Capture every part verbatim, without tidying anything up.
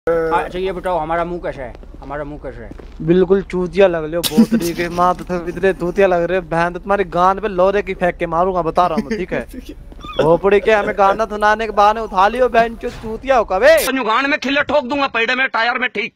अच्छा ये बताओ हमारा मुंह कैसा है? हमारा मुंह कैसा है? बिल्कुल चूतिया लग रहे हो बहुत तरीके माँ तो इतने चूतिया लग रहे हो बहन तो तुम्हारी गान पे लोरे की फेंक के मारूंगा बता रहा हूँ ठीक है। भोपड़ी के हमें गाना सुनाने के बहाने उठा लियो बहन चो चूतिया हो कबे गान में खिल्ले ठोक दूंगा पेड़े में टायर में ठीक।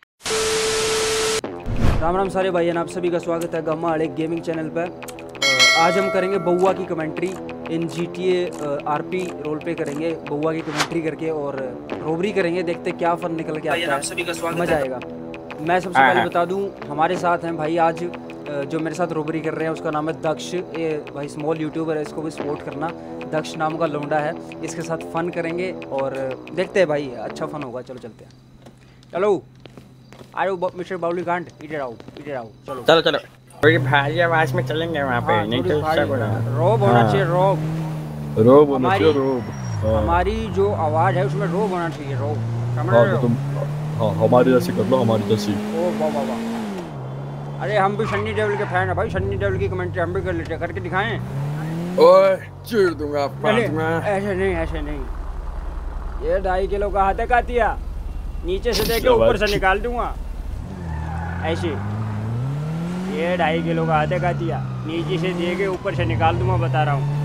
राम राम सारे भाई आप सभी का स्वागत है गम्मा अड़े गेमिंग चैनल पर। आज हम करेंगे बउआ की commentary in G T A R P role पे करेंगे बउआ की कमेंट्री करके और रोबरी करेंगे। देखते क्या फन निकल के आता है, मजा आएगा। मैं सबसे पहले बता दूं हमारे साथ हैं भाई आज जो मेरे साथ रोबरी कर रहे हैं उसका नाम है दक्ष। ये भाई स्मॉल यूट्यूबर है, इसको भी सपोर्ट करना। दक्ष नाम का लौंडा है, इसके साथ फन करेंगे और देखते हैं भाई अच्छा फन होगा। चलो चलते हैं। चलो आओ मिस्टर बाउली कांड इधर आओ इधर आओ चलो चलो चलो थोड़ी भारी आवाज में चलेंगे वहाँ पे। हाँ, नहीं तो रोब होना चाहिए। रोब रोब होना हमारी चाहिए रोब। हमारी जो आवाज है उसमें रोब होना चाहिए। रोब समझ हाँ रहे तो हो? तुम हाँ हमारी जैसी कर लो हमारी जैसी। ओ वाह वाह वाह। अरे हम भी सन्नी देओल के फैन है भाई। सन्नी देओल की कमेंट्री हम भी कर लेते हैं, करके दिखाएं। ओए चीर दूंगा पास में। ऐसे नहीं ऐसे नहीं। ये ढाई किलो का हाथ है कातिया, नीचे से देके ऊपर से निकाल दूंगा ऐसे। ये ढाई किलो का हाथ है कातिया, नीचे से देके ऊपर से निकाल दूंगा बता रहा हूँ।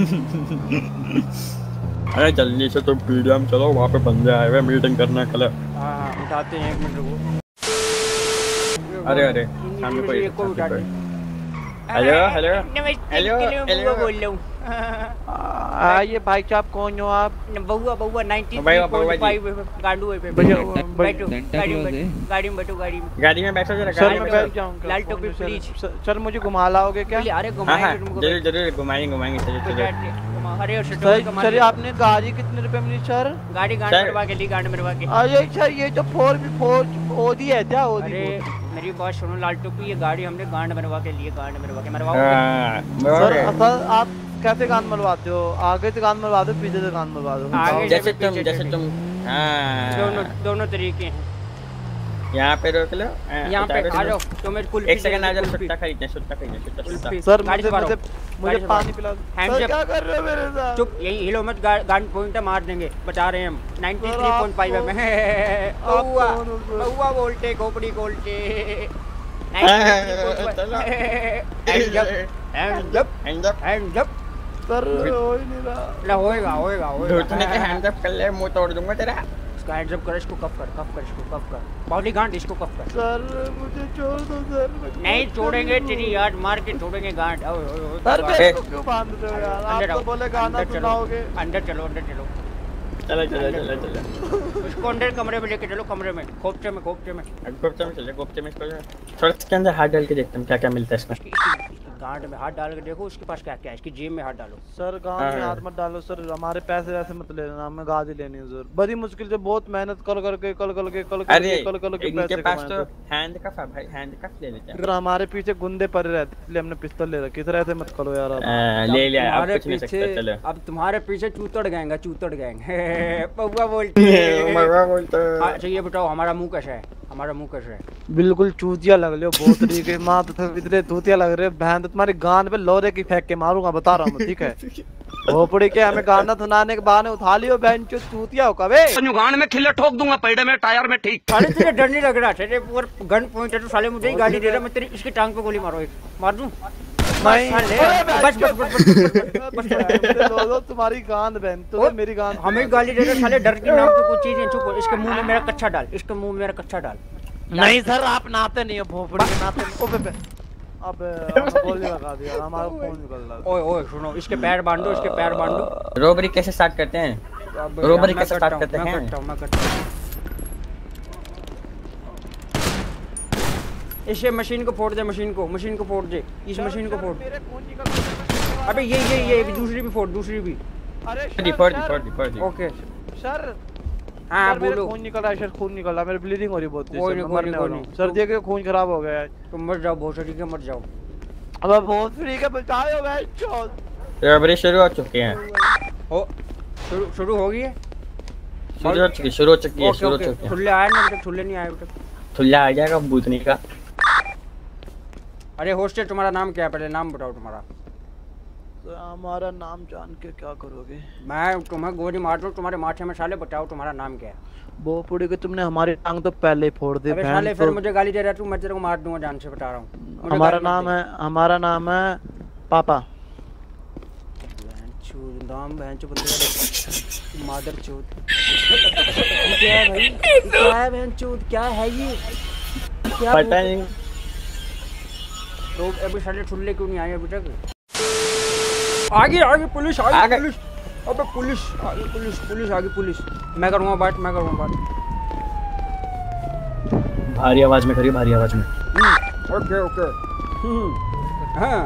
अरे जल्दी से तुम पीडीएम चलो, वहाँ पे बंदे आए हुए मीटिंग करना कल। हाँ हाँ उठाते हैं एक मिनट रुको। अरे अरे सामने कोई को उठा दे। हेलो हेलो हेलो हेलो बोल रहा हूँ। आइए भाई साहब कौन हो आप? बउआ बउआ नाइंटी भाई, भाई, भाई। गांडू है पे बैठो, बैठो गाड़ी में गाड़ी में बैठो गाड़ी में गाड़ी में बैठो जरा। सर गाड़ी मैं में बैठ बैठो। जाऊंगा लाल टोपी प्लीज। सर मुझे घुमा लाओगे क्या? अरे हाँ हाँ घुमाएंगे तुमको। जरूर जरूर घुमाएंगे घुमाएंगे चलो चलो। अरे और सर सर आपने गाड़ी कितने रुपए मिली सर? गाड़ी गांड सर। मरवा के ली गांड मरवा के। अरे सर ये तो फोर भी फोर ओडी है क्या? ओडी अरे मेरी बात सुनो लाल टोपी, ये गाड़ी हमने गांड मरवा के लिए गांड मरवा के मरवाओगे? हाँ, सर बोल। सर आप कैसे गान मरवाते हो? आगे से गान मरवा दो पीछे से गान मरवा दो। आगे जैसे से तुम पीछे जैसे से। तुम हाँ दोनों दोनों तरीके हैं। यहाँ पे रोक लो। यहाँ पे आ जाओ तो मेरे कुल एक सेकंड आ जाओ। सुट्टा खरीदने सुट्टा खरीदने सुट्टा सुट्टा। सर गाड़ी मुझे से मुझे मुझे गाड़ी से पानी पिला दो। हैंड सर से- क्या कर रहे हो मेरे साथ? चुप यही हिलो मत, गांड पॉइंट मार देंगे बता रहे हैं हम। नाइंटी थ्री पॉइंट फाइव है मैं। बउआ कौन हो सर? बउआ बोलते खोपड़ी बोलते। चलो। Hand up hand up hand up hand up. Sir हो ही नहीं रहा। ला होएगा होएगा घुटने के होएगा। हैंड अप कर ले, मुंह तोड़ दूंगा तेरा। इसका हैंड्स अप कर, इसको कफ कर कफ कर इसको कफ कर। बॉडी गांड इसको कफ कर। सर मुझे छोड़ दो सर। मुझे नहीं मत छोड़ेंगे करो। तेरी याद मार के छोड़ेंगे गांड। ओए ओए ओए। सर गांड। मेरे को क्यों बांध रहे हो यार? आप अंदर तो आओ, बोले गाना अंदर चलो, सुनाओगे। अंदर चलो अंदर चलो। चलो चलो चलो चलो। उसको अंदर कमरे में लेके चलो, कमरे में खोपचे में खोपचे में। गुप्ते में चले गुप्ते में इसको थोड़ा इसके अंदर हाथ डाल के देखते हैं क्या क्या मिलता है इसमें। इसकी- इसकी गांड में हाथ डाल के देखो उसके पास क्या क्या है। इसकी जेब में हाथ डालो। सर गांव में हाँ। हाथ मत डालो सर, हमारे पैसे वैसे मत ले लेना, हमें गाड़ी लेनी है सर। बड़ी मुश्किल से बहुत मेहनत कर करके कल कल के कल अरे कल कल के इनके पैसे पास कमाए तो सर। हैंड कफ है भाई, हैंड कफ ले लेते हैं। अगर हमारे पीछे गुंडे पड़े रहते इसलिए हमने पिस्तौल ले रखी। सर ऐसे मत करो यार आप। आ, ले लिया अब तुम्हारे कुछ नहीं सकता। पीछे चलो अब तुम्हारे पीछे चूतड़ गैंग है, चूतड़ गैंग। बउआ बोलती है। मरवा बोलता हाँ, अच्छा ये बताओ हमारा मुंह कैसा है? हमारा मुंह कैसा है? बिल्कुल चूतिया लग रहे हो बहुत तरीके माँ तो इतने चूतिया लग रहे हो बहन तो तुम्हारी गान पे लोरे की फेंक के मारूंगा बता रहा हूँ ठीक है। भोपड़ी के हमें गाना सुनाने के बहाने उठा लियो बहन चो चूतिया हो कबे। गान में खिल्ले ठोक दूंगा पेड़े में टायर में ठीक। अरे तुझे डर नहीं लग रहा? तेरे ऊपर गन पॉइंट है तो साले मुझे ही गाली दे रहा। मैं तेरी इसकी टांग पे गोली मारो, एक मार दूं? नहीं साले, अरे बस बस बस बस बस बस। लो लो तुम्हारी गान बहन तो मेरी गान हमें गाली दे रहे साले, डर के नाम पे कुछ चीजें। चुप हो, इसके मुंह में मेरा कच्चा डाल, इसके मुंह में मेरा कच्चा डाल। नहीं सर आप नाते नहीं हो भोपड़ी के नाते नहीं। ओबे बे अब गोली लगा दिया हमारा फोन निकल रहा। ओए ओए सुनो, इसके पैर बांधो, इसके पैर बांधो। रोबरी कैसे स्टार्ट करते हैं? अब रोबरी मैं कैसे करता स्टार्ट हूँ, करते मैं हैं? करता हूँ, मैं करता हूँ। इसे मशीन को फोड़ दे, मशीन को मशीन को फोड़ दे, इस मशीन को फोड़। मेरे खून निकल। अबे ये ये ये भी दूसरी भी फोड़, दूसरी भी। अरे दी फोड़ दी फोड़ दी फोड़ दी। ओके सर हाँ सर मेरे बोलो। खून निकल रहा है सर, खून निकल रहा है, मेरी ब्लीडिंग हो रही है बहुत तेज कोई सर, नहीं, मैं कोई मरने नहीं, वाला कोई हूँ। नहीं। सर देखिए खून खराब हो गया है। तुम मर जाओ, बहुत तरीके मर जाओ। अब बहुत फ्री के बचाए हो भाई चौथ। रोबरी शुरू हो चुकी है। हो शुरू शुरू हो गई है। शुरू हो चुकी शुरू हो चुकी है ओके शुरू हो ओके। चुकी है। ठुल्ले आए ना अभी तक? ठुल्ले नहीं आए अभी तक। ठुल्ला आ जाएगा भूतनी का। अरे होस्टेड तुम्हारा नाम क्या है? पहले नाम बताओ तुम्हारा। हमारा नाम जान के क्या करोगे? मैं तुम्हें गोली मार दूं तुम्हारे माथे में, साले बताओ तुम्हारा नाम क्या है? बोपुड़ी के तुमने हमारी टांग तो पहले ही फोड़ दी। अबे साले फिर मुझे गाली दे रहा तू, मैं तेरे को मार दूंगा जान से, बता रहा हूँ। हमारा नाम है हमारा नाम है पापा। नाम बहनचोद बंदे का मादर चोद। क्या है भाई? क्या है बहनचोद? क्या है ये? क्या पता नहीं। तो अभी साले छुल्ले क्यों नहीं आए अभी तक? आगे आगे पुलिस आगे, आगे। पुलिस। अबे पुलिस आगे, पुलिस पुलिस आगे, पुलिस। मैं करूँगा बात, मैं करूँगा बात। भारी आवाज में करिए, भारी आवाज में। Okay okay. हाँ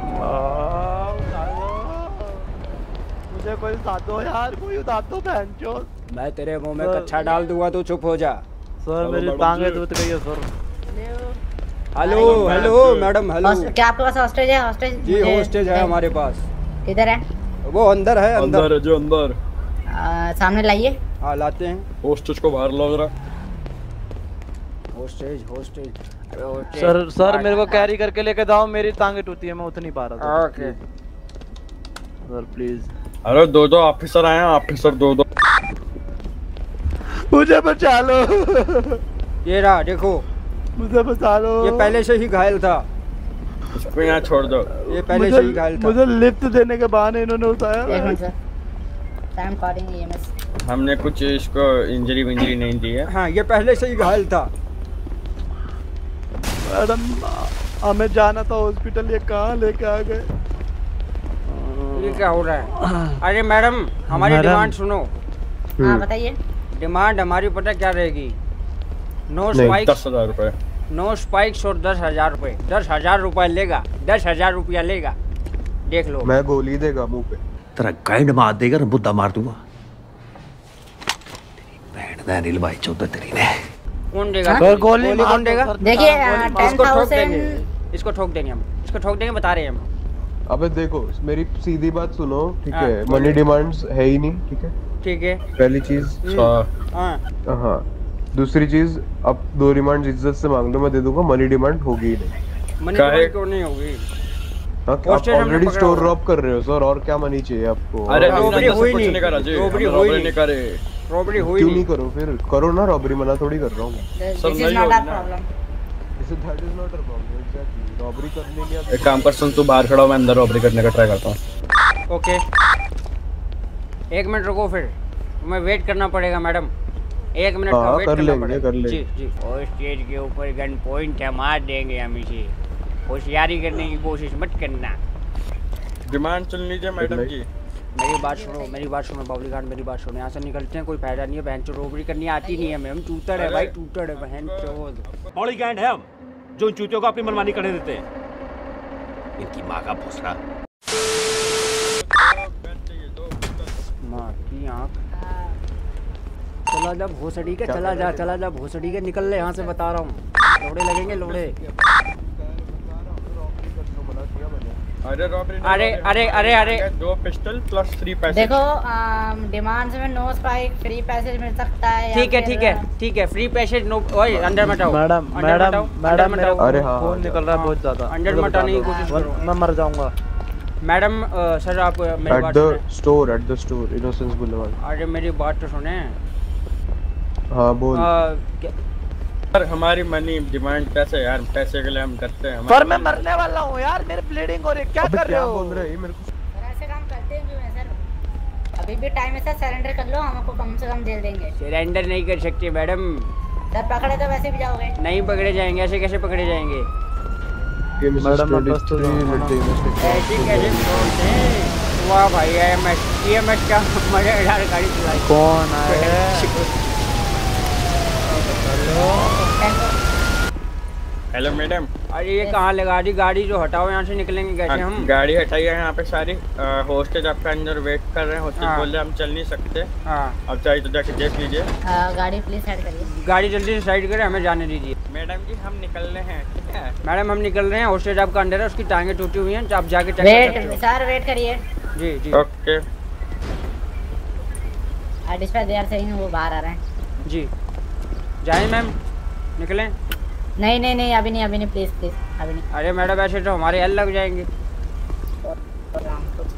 मुझे कोई साथ दो यार, कोई उतार दो बहनचोद। मैं तेरे मुंह में कच्छा डाल दूंगा तो चुप हो जा। सर मेरी टांगे टूट गई है sir. Hello hello madam, hello. क्या आपके पास हॉस्टेज है? हॉस्टेज जी हॉस्टेज है हमारे पास। किधर है? वो अंदर है, अंदर, अंदर है जो अंदर। आ, सामने लाइए। हाँ लाते हैं। होस्टेज को बाहर ला जरा। होस्टेज होस्टेज सर सर मेरे को कैरी करके लेके जाओ, मेरी टांगे टूटी है, मैं उठ नहीं पा रहा था। Okay sir please. अरे दो दो ऑफिसर आए हैं, ऑफिसर दो दो। मुझे बचा लो। ये रहा देखो, मुझे बचा लो। ये पहले से ही घायल था। इसको यहाँ छोड़ दो। ये पहले से ही घायल था। मुझे लिफ्ट देने के बहाने इन्होंने उठाया। एक minute sir, time calling EMS. हमने कुछ इसको इंजरी विंजरी नहीं दी है। हाँ ये पहले से ही घायल था। मैडम हमें जाना था हॉस्पिटल, ये कहाँ लेके आ गए? ये क्या हो रहा है? अरे मैडम हमारी डिमांड सुनो। हाँ बताइए। डिमांड हमारी पता क्या रहेगी? नो स्पाइक, दस हजार रुपए। नो स्पाइक्स और दस हजार रुपए। दस हजार रुपए लेगा, दस हजार रुपया लेगा, देख लो। मैं गोली देगा मुंह पे। तेरा गाइड मार देगा ना, बुद्धा मार दूंगा। बैठ दे नील भाई, चौदह तेरी ने। कौन देगा? सर गोली गोली कौन देगा? देखिए टेन इसको ठोक देंगे, थाउजेंड इसको ठोक देंगे हम, इसको ठोक देंगे, बता रहे हैं हम। अबे देखो मेरी सीधी बात सुनो, ठीक हाँ, है? मनी डिमांड्स है ही नहीं, ठीक है? ठीक है। पहली चीज। हाँ हाँ दूसरी चीज, अब दो डिमांड इज्जत से मांग लो, मैं दे दूंगा। मनी डिमांड होगी ही नहीं। मनी डिमांड क्यों नहीं होगी? हाँ, आप ऑलरेडी स्टोर रॉब कर रहे हो सर, और क्या मनी चाहिए आपको? अरे रॉबरी हुई नहीं, रॉबरी हुई नहीं, करे। रॉबरी हुई क्यों नहीं। नहीं करो फिर? करो ना रॉबरी, मना थोड़ी कर रहा हूँ। This is not a problem. That is not a problem. Exactly robbery करने नहीं आती। एक काम कर, सुन तू बाहर खड़ा हो, मैं अंदर रॉबरी करने का ट्राई करता हूँ। ओके एक मिनट रुको, फिर तुम्हें वेट करना पड़ेगा मैडम। एक मिनट का हाँ, वेट कर करना लेंगे, पड़ेगा। कर लेंगे। जी जी। और स्टेज के ऊपर गन पॉइंट है, मार देंगे हम इसे। होशियारी करने की कोशिश मत करना। डिमांड सुन लीजिए मैडम जी। मेरी बात सुनो, मेरी बात सुनो बाबली खान, मेरी बात सुनो। यहाँ से निकलते हैं, कोई फायदा नहीं है। बहन चो रोबरी करनी आती नहीं है हमें, हम टूटड़ है भाई, टूटड़ है बहन चोद। बॉडी गैंड है हम, जो इन चूतियों को अपनी मनमानी करने देते हैं। इनकी माँ का भोसड़ा। माँ की आँख। चला जा भोसड़ी के, चला जा, चला जा भोसड़ी के, निकल ले यहाँ से, बता रहा हूँ। लोड़े लगेंगे लोड़े। अरे रॉबरी, अरे अरे अरे अरे दो पिस्टल प्लस थ्री पैसे। देखो डिमांड्स में नो स्पाइक, फ्री पैसेज मिल सकता है। ठीक है ठीक है ठीक है, फ्री पैसेज नो। ओए अंदर मत आओ मैडम अंदर मैडम मत आओ, मैडम अंदर मत मेरा आओ। अरे हाँ, खून हाँ, निकल रहा है बहुत ज्यादा। अंदर मुझे मत बता आने की दो। कोशिश करो। मैं मर जाऊंगा। मैडम अ, सर आप मेरी एट बात द सुने। Store, at the store innocence boulevard. अरे मेरी बात तो सुने। हाँ बोल। अ, क्या- सर हमारी मनी डिमांड पैसे यार, पैसे के लिए हम करते हैं। पर मैं मरने वाला हूँ यार, मेरी ब्लीडिंग हो रही है, क्या अबे कर रहे क्या हो? बोल रहे हैं? ये मेरे को सर ऐसे काम करते हैं क्यों है सर? अभी भी टाइम है सर, सरेंडर कर लो, हम आपको कम से कम दे देंगे। सरेंडर नहीं कर सकते मैडम। सर पकड़े तो वैसे भी जाओगे। नहीं पकड़े जाएंगे, ऐसे कैसे पकड़े जाएंगे? ये मिसेस मैडम, मैं बस तो twenty-three जाऊँ ना। with the investigation. ऐसे कैसे छोड़ते हैं? वाह भाई M S E M S का मजेदार गाड़ी चलाई। कौन है? Hello madam. अरे ये कहाँ लगा दी गाड़ी? जो हटाओ यहाँ से, निकलेंगे कैसे हाँ, हम? गाड़ी हटाइए यहाँ पे सारी। होस्टेज आपका अंदर वेट कर रहे हैं। होस्टेज हाँ। बोल रहे हम चल नहीं सकते, हाँ अब चाहिए तो जाके देख लीजिए। आ, गाड़ी प्लीज साइड करिए। गाड़ी जल्दी से साइड करें, हमें जाने दीजिए। मैडम जी हम निकल रहे हैं, ठीक है? मैडम हम निकल रहे हैं, होस्टेज आपका अंदर है, उसकी टांगे टूटी हुई हैं, आप जाके चेक कर वेट सकते हो। सर, वेट करिए। जी जी ओके। डिस्पैच देर से ही वो बाहर आ रहे हैं। जी। जाए मैम, निकलें? नहीं नहीं नहीं अभी नहीं, अभी नहीं, प्लीज प्लीज अभी नहीं। अरे मैडम ऐसे तो हमारे एल लग जाएंगे।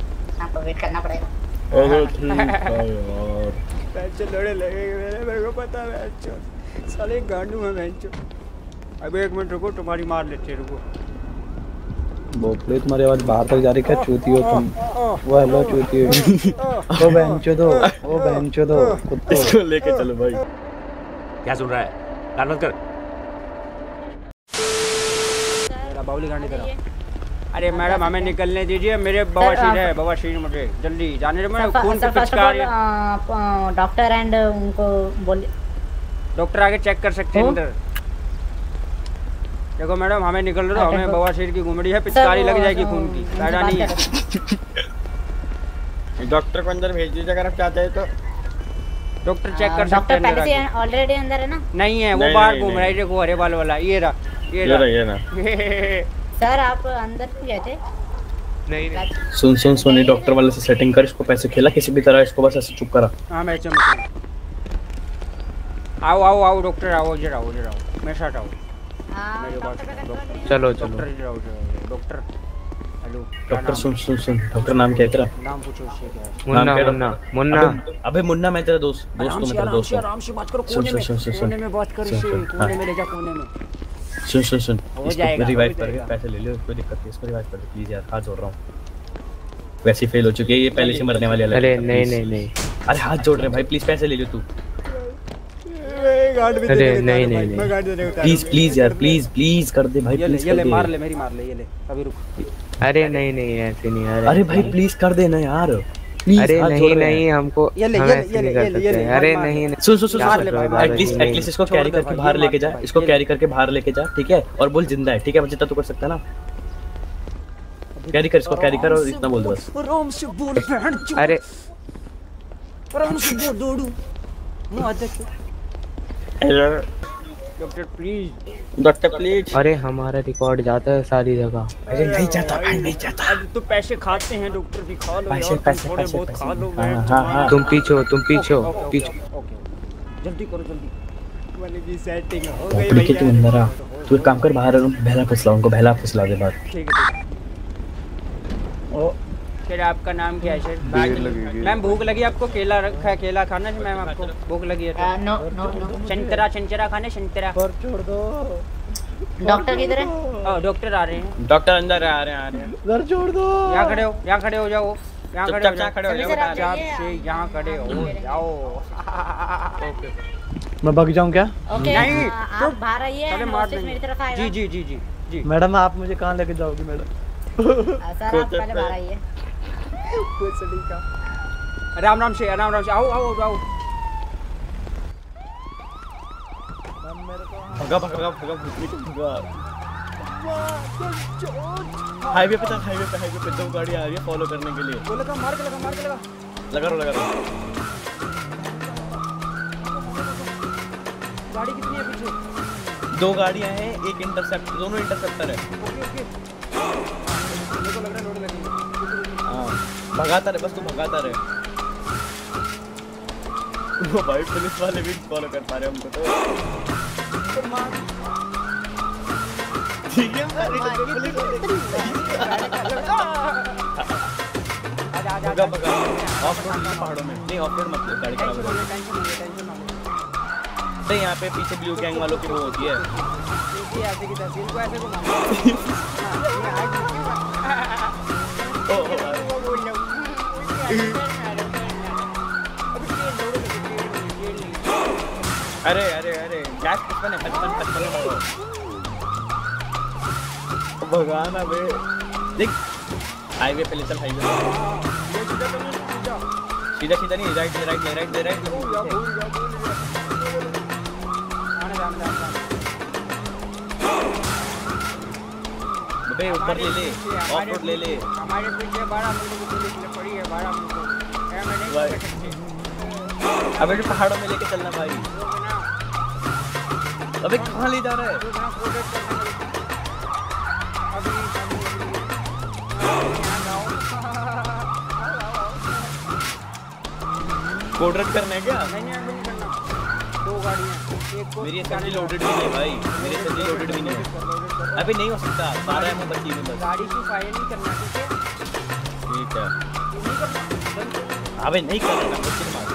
आपको वेट करना पड़ेगा। अरे ठीक है यार। बेंचो लोड़े लगेंगे मेरे, मेरे को पता है बेंचो साले गांडू है बेंचो। अभी एक मिनट रुको, तुम्हारी मार लेते हैं, रुको। बोपड़े तुम्हारी आवाज बाहर तक जा रही, क्या चूती हो तुम? वो हेलो चूती हो। ओ बेंचो दो, ओ बेंचो दो कुत्ते। इसको लेके चलो भाई। क्या सुन रहा है? कान बंद कर। मेरा बाउली गांडी तरह। अरे मैडम हमें निकलने दीजिए, मेरे बवासीर है, बवासीर मुझे जल्दी जाने दो। मैं खून की पिचकारी। डॉक्टर एंड उनको बोल, डॉक्टर आगे चेक कर सकते हैं अंदर। देखो मैडम हमें निकल रहा, हमें बवासीर की घुमड़ी है, पिचकारी लग जाएगी खून की, फायदा नहीं है। डॉक्टर को अंदर भेज दीजिए अगर आप चाहते हैं तो। डॉक्टर चेक कर सकते डॉक्टर हैं पहले से ऑलरेडी अंदर है ना? नहीं है, वो बाहर घूम रहा है, देखो हरे बाल वाला, ये रहा, ये रहा, ये ना। सर आप अंदर क्यों गए थे? नहीं नहीं सुन सुन सुन, डॉक्टर वाले से सेटिंग कर, इसको पैसे खिला किसी भी तरह, इसको बस ऐसे चुप करा। हाँ मैं चम आओ आओ आओ डॉक्टर आओ, जरा आओ जरा आओ, मेरे साथ आओ। हाँ, मेरे पास डॉक्टर का डॉक्टर चलो चलो। डॉक्टर जरा आओ, जरा डॉक्टर। हेलो डॉक्टर सुन सुन सुन, डॉक्टर नाम क्या है तेरा? नाम पूछो उससे क्या है? मुन्ना मुन्ना मुन्ना। अबे, अबे मुन्ना मैं तेरा दोस्त दोस्त आराम तो से मैं तेरा आराम दोस्त से हूँ। आराम से बात करो, सुन, कोने सुन, में सुन, सुन, कोने में बात कर, सुन, इसे सुन, कोने हाँ। में ले जा, कोने में। सुन सुन सुन, हो इसको जाएगा, रिवाइव हो करके जाएगा। पैसे ले लो, कोई दिक्कत नहीं, इसको रिवाइव कर दो प्लीज यार, हाथ जोड़ रहा हूँ। वैसे फेल हो चुकी है ये, पहले से मरने वाली। अरे नहीं नहीं नहीं, अरे हाथ जोड़ रहे भाई, प्लीज पैसे ले लो तू। अरे नहीं नहीं नहीं, प्लीज प्लीज यार, प्लीज प्लीज कर दे भाई, ये ले, प्लीज ये कर ले, दे। मार ले, मेरी मार ले, ये ले, अभी रुक। अरे नहीं नहीं ऐसे नहीं। अरे अरे भाई प्लीज कर देना यार, प्लीज। अरे हाथ जोड़ नहीं रहे हैं। नहीं, हमको ये ले, हम ये ले, ऐसे ये नहीं ले, कर ये ले, ये सकते। ले, अरे मार, नहीं मार। सुन सुन सुन, मार ले भाई, मार ले। एटलीस्ट एटलीस्ट इसको छोड़ कैरी दे करके भाई, बाहर ये लेके मार जा, दे भाई, इसको ये कैरी करके बाहर लेके जा, ठीक है? और बोल जिंदा है, ठीक है? जितना तू कर सकता है ना, कैरी कर इसको, कैरी कर और इतना बोल दे बस। आराम से बोल बहन चो, अरे आराम से बोल, दौड़ू मुंह आते क्यों? Doctor please, doctor please. अरे हमारा रिकॉर्ड जाता है सारी जगह। अरे नहीं जाता भाई, नहीं जाता। अब तो पैसे खाते हैं डॉक्टर भी, खा लो पैसे, यार, तुम पैसे, थोड़े पैसे, बहुत पैसे। खा लो। हाँ, बहन हाँ, चो, हाँ। तुम पीछो तुम पीछो ओके, ओके, पीछो। ओके, ओके, जल्दी करो जल्दी। वाले की सेटिंग हो गई डॉक्टर के तू भैया। अंदर आ, तू एक काम कर, बाहर बहला फुसला उनको, बहला फुसला दे बाहर। ठीक है ठीक है। ओ सर आपका नाम क्या है सर? मैम भूख लगी आपको? केला रखा है, केला खाना है मैम आपको? भूख लगी है तो नो नो नो। संतरा संतरा खाने, संतरा। छोड़ दो। डॉक्टर किधर है? ओ डॉक्टर आ रहे हैं, डॉक्टर अंदर आ रहे हैं, आ रहे हैं। घर छोड़ दो। यहाँ खड़े हो, यहाँ खड़े हो जाओ, यहाँ खड़े हो चुपचाप यहाँ खड़े हो जाओ, सर, आप बता चुपचाप जाइए, से यहाँ खड़े हो जाओ। मैं भाग जाऊँ क्या? ओके नहीं, आ, आप बाहर आइए, अरे एंड मार हॉस्टेज देंगे। मेरी तरफ आएगा। जी जी जी जी जी। मैडम आप मुझे कहाँ लेके जाओगी मैडम? आ, सर आप पहले बाहर आइए। राम राम से, राम राम से, आओ आओ आओ। भगा भगा भगा भगा। हाईवे पे था, हाईवे पे, हाईवे पे दो गाड़ी आ रही है फॉलो करने के लिए। वो लगा, मार के लगा, मार के लगा। लगा रो, लगा रो। गाड़ी कितनी है पीछे? दो गाड़ियां हैं, एक इंटरसेप्ट, दोनों इंटरसेप्टर है। ओके ओके, मेरे को लग रहा है लोड लगी। हाँ भगाता रहे बस, तू भगाता रहे। वो भाई पुलिस वाले भी फॉलो कर पा रहे हमको तो। ठीक है पुलिस वाले भगा भगा। ऑफ रोड पहाड़ों में नहीं, ऑफ रोड मत लो, गाड़ी खराब हो जाएगी। टेंशन मत लो, टेंशन मत लो। नहीं यहाँ पे पीछे ब्लू गैंग वालों की वो होती है। ये ऐसे की तहसील को ऐसे घुमाना। ओ, ओ, अरे अरे अरे गैस पचपन है, पचपन पचपन है। भगाना बे, देख हाईवे पे ले चल, हाईवे सीधा सीधा नहीं, राइट ले राइट ले राइट ले राइट। बे ऊपर ले ले, ऑफ रोड ले ले। हमारे पीछे बारह मुल्कों की पुलिस ले पड़ी है, बारह मुल्कों। मैं नहीं भाई। पकड़ सकती। अबे तो पहाड़ों में लेके चलना भाई। अबे कहाँ ले जा रहा है? कोड रेड करना है क्या? नहीं नहीं नहीं करना, दो गाड़ियाँ, एक को मेरी एसएमजी लोडेड भी नहीं है भाई, मेरी एसएमजी लोडेड भी नहीं है। अबे नहीं हो सकता, बारह एमओ बची है बस। गाड़ी की फायर नहीं करना, ठीक है? ठीक है अबे नहीं करेगा मुझे मार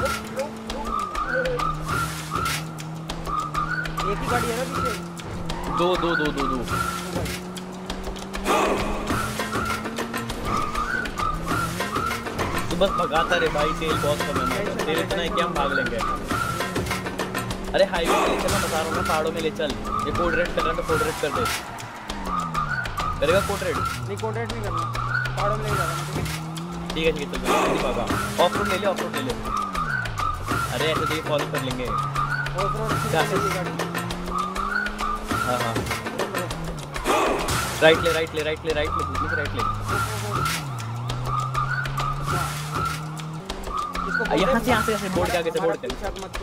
एक ही गाड़ी है ना पीछे दो दो दो दो दो तू बस भगाता रे भाई तेल बहुत कम है हमारे तेल इतना है कि हम भाग लेंगे अरे हाईवे पे ले चल मैं बता रहा हूँ ना पहाड़ों में ले चल ये कोड रेड कर रहा है तो कोड रेड कर दे करेगा कोड रेड नहीं कॉन्ट्रैक्ट नहीं करना पहाड़ों में ले जा रहा हूं ठीक है ठीक है चल नहीं बाबा ऑफ रोड ले ले ऑफ रोड ले ले अरे ऐसे तो ये फॉलो कर लेंगे ऑफ रोड क्या से गाड़ी हाँ हाँ राइट ले राइट ले राइट ले राइट ले दूसरी राइट ले यहाँ से यहाँ से ऐसे बोर्ड के आगे से बोर्ड के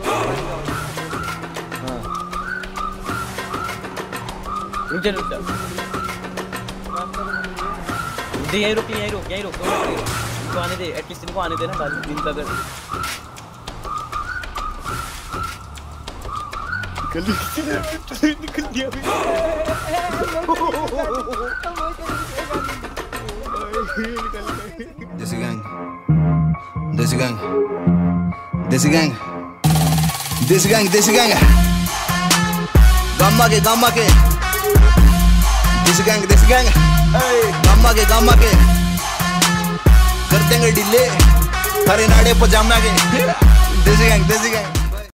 हाँ रुक जा रुक जा दे यहीं रुक यहीं रुक यहीं रुक इनको आने दे एटलीस्ट इनको आने दे ना बाजू दिन का अगर निकल गया Desi gang, Desi gang, Desi gang, Desi gang, Desi gang. Gamma ke, Gamma ke, Desi gang, Desi gang. Gamma ke, Gamma ke. कर देंगे डिले हरे नाड़े पजामा के Desi gang, Desi gang.